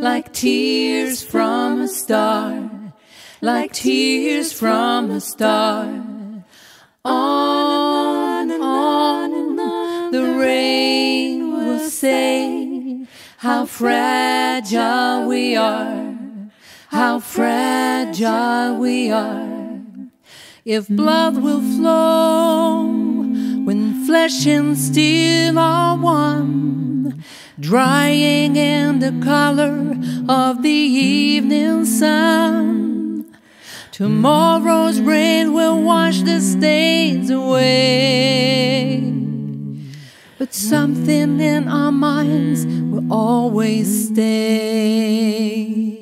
like tears from a star, like tears from a star. On and on and on the rain will say how fragile we are, how fragile we are. If blood will flow when flesh and steel are one, drying in the color of the evening sun, tomorrow's rain will wash the stains away, but something in our minds will always stay.